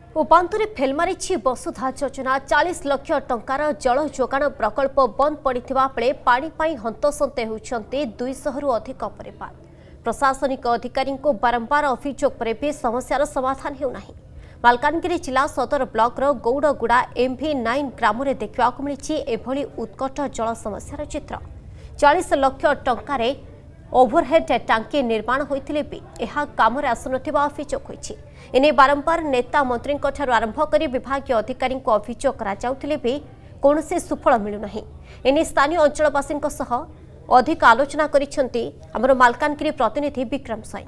उपांतरे fail मारी वसुधा योजना 40 लाख टंकार जल जोगाण प्रकल्प बंद पड़ा बेले पानी हंतसंत होती 200 रु अधिक परिवार। प्रशासनिक अधिकारी को बारंबार अभियोग पर भी समस्यार समाधान होना। मालकानगिरी जिला सदर ब्लॉकर गौड़गुड़ा MV9 ग्राम में देखा मिली एभली उत्कट जल समस्यार चित्र। 40 लाख टंकार ओभरहेड टांकी निर्माण होते भी यह काम आसुनथिबा अभियोग होइछि। एने बारंबार नेता मंत्री आरंभ कर विभाग अधिकारी अभियोग कराउथिले भी कौनसी सुफल मिलुना। एने स्थानीय अंचलवासी अधिक आलोचना करिसेंती हमर मालकानगिरी प्रतिनिधि विक्रम साई।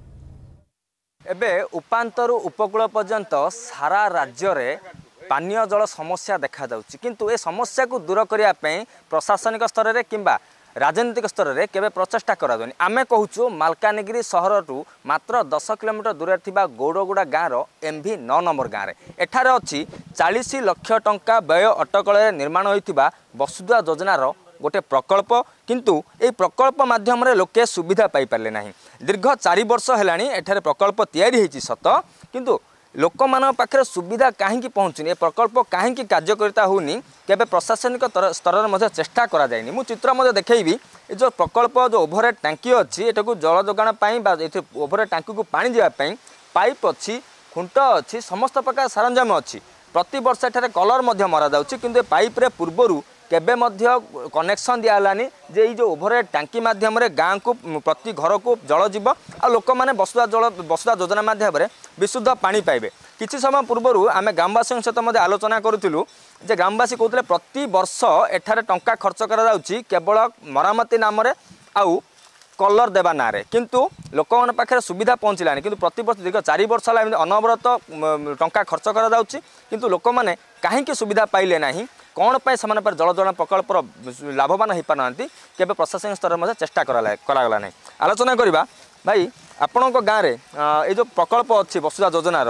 एबे उपांतरु उपकूल पर्यंत सारा राज्य रे पानीय जल समस्या देखा जाउछि, किंतु ए समस्या को दूर करिया पई प्रशासनिक स्तर रे किंबा राजनीतिक स्तर में केवे प्रचेषा करा आमे कहूँ मालकानगिरी सहर टू मात्र 10 किलोमीटर दूर थिबा गौड़गुड़ा गाँव MV9 नंबर गाँव में एठारे अच्छी 40 लाख टंका व्यय अटकल निर्माण होइथिबा वसुधा योजनार गोटे प्रकल्प, किंतु ए प्रकल्प माध्यम लोके सुविधा पाई पारले नाही। दीर्घ 4 वर्ष हेलानी एठारे प्रकल्प तैयारी होइछि सत, किंतु लोक मान पाखे सुविधा कहीं पहुँचुनी, ए प्रकल्प कहीं कार्यकारिता होनी, केबे प्रशासनिक स्तर में चेष्टा करा जायनि। मु चित्र देखी ये जो प्रकल्प जो ओभरहेड टांकी अच्छी एटा को जल जोगाण ओभरहेड टांकी को पानी जावाई पाइप अच्छी, खुंट अच्छी, समस्त प्रकार सरंजाम अच्छी। प्रति वर्ष एठारे कलर मरा जाउछि, किंतु पाइप रे पूर्वरु केबे मध्य कनेक्शन दियालानी जे जो ओभरहेड टांकी माध्यम गाँव को प्रति घर को जल जीव आ लोक मैंने वसुधा योजना माध्यम विशुद्ध पानी पाइबे। किछि समय पूर्व आम ग्रामवासी सहित आलोचना करूँ जे ग्रामवासी कहते प्रति वर्ष एठारे टंका खर्च करा केवल मरामती नाम आउ कलर देवा ना रे, किंतु लोक मान पाखे सुविधा पहुँचलानी। किंतु प्रति वर्ष दीर्घ 4 वर्ष है अनवरत टंका खर्च करा किंतु लोक मैंने कहीं सुविधा पाइले नहीं, कौन पे से जल जोगाण प्रकल्प लाभवान हो पाना केवल प्रशासनिक स्तर में चेष्टा करागला नहीं। आलोचना करवा भाई आपण गाँव में ये जो प्रकल्प अच्छी वसुधा योजनार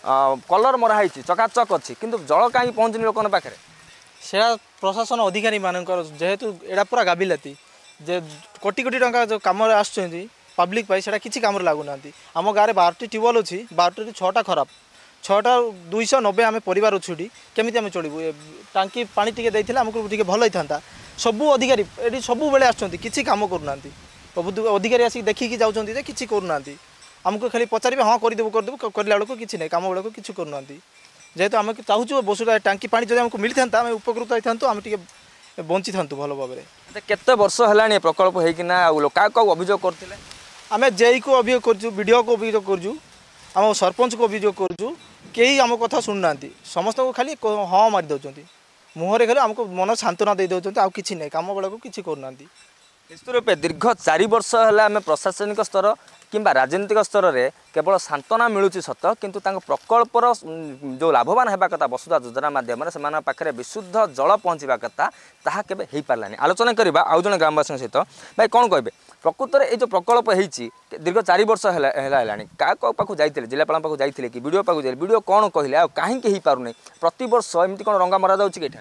कलर मराई चकाचक अच्छी, किंतु जल कहीं पहुँचनी लोक पाखे से प्रशासन अधिकारी मान जेहेतु एटा पूरा गाबिलाती जे कोटी कोटी टंका जो कम आसुँच पब्लिक पाई से किसी कम लगुना। आम गाँव में 12टी ट्यूबवेल अच्छी, 12टी 6टा खराब, 6टा 290 आम परिवार अच्छी केमी आम चलू। टांकी पानी टी देते आमको टे भल होता। सबू अधिकारी ये सब बेले आसि कम करूना, अधिकारी आसिक देखिकी जाऊँच कि करूना। आमको खाली पचारे हाँ करदेबू करदेबू करला बेलू कि नहीं, कम बेलू कि करूना। जेहेतु आम चाहूँ वसुधा टांकी पानी जब आमको मिलता आम उपकृत होता आम बंची था भल भाव में। केते वर्ष है प्रकल्प होना क्या अभियोग करते आम जेई को अभियोग कर, बीडीओ को अभियोग कर, आम सरपंच को अभियोग कर, कई आम कथा शुणुना, समस्त को खाली हाँ मारी दौरान मुहर खाली आमको मन सांत्वना दे दौरान आउ कि नहीं, कम बेला को किसी करूना। निश्चित रूपे दीर्घ 4 वर्ष है आम प्रशासनिक स्तर किंबा राजनीतिक स्तर में केवल सांत्वना मिलूँ सत, किंतु प्रकल्पर जो लाभवान होगा कथा वसुधा योजना माध्यम से पाखे विशुद्ध जल पहुँचा कथा ताहा केबे हो पारानी। आलोचना करवा आउ जन ग्रामवासी सहित भाई कौन कहे प्रकृत में ये जो प्रकल्प होती दीर्घ 4 वर्ष है क्या पाखु जाइए जिलापाल पाखु जाइए कि वीडियो पाखु जाइए वीडियो कौन कहले कहीं हो पारे प्रति वर्ष एमती कौन रंगा मरा जाऊँगी कि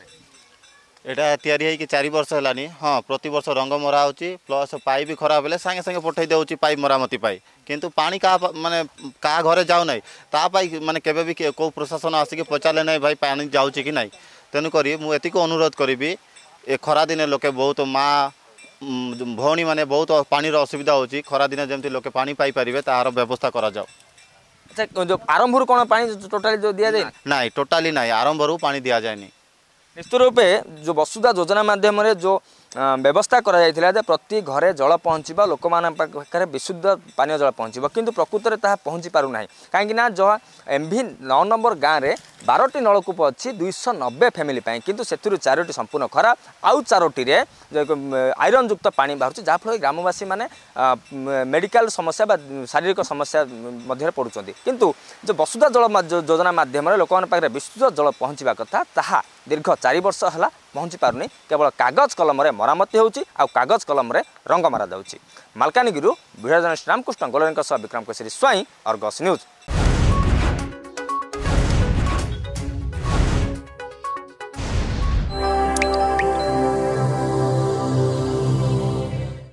एटा तैयारी है कि 4 वर्ष है। हाँ प्रति वर्ष रंग मरा हो प्लस पाइप भी खराब है सागे सागे पठे दे पाइप मरामती पाई, किंतु पानी क्या माने क्या घरे जाऊ ना तापाई माने केबे भी को प्रशासन आसिक पचारे ना भाई पानी जाऊँगी कि नहीं। तेणुक मुझे अनुरोध करी ए खरा दिन लोके बहुत माँ भौणी मैंने बहुत पानी असुविधा होची, खरा दिन जमती लोके पानी पाई पारिबे तार व्यवस्था करा जाओ। अच्छा जो आरंभ कौन पानी टोटाली जो दिया जाए ना टोटाली ना आरंभ पानी दि जाए। निश्चित रूपे जो वसुधा योजना माध्यम जो व्यवस्था करा प्रति घरे जल पहुँचवा लोक पाखे विशुद्ध पानी जल पहुँचब, किंतु प्रकृत में ताहा पहुँची पारना कहीं जो MV9 नंबर गाँव में 12टी नलकूप अच्छी 290 फैमिली पाई, किंतु से 4टी संपूर्ण खराब आउ 4टी आयरन युक्त पानी बाहर जहाँफल ग्रामवासी माने मेडिकल समस्या शारीरिक समस्या मध्य पड़ुंट, किंतु जो वसुधा जल योजना माध्यम लोक पाखे विशुद्ध जल पहुँचा कथा ताहा दीर्घ 4 वर्ष है पहुँची पारुनी, केवल कागज कलम मरामती होउची आ कागज कलम रंग मारा जाउची। मालकानगिरी वीडियो जर्नलिस्ट रामकृष्ण गोलरेंक विक्रम केसरी स्वाई, अर्गस न्यूज।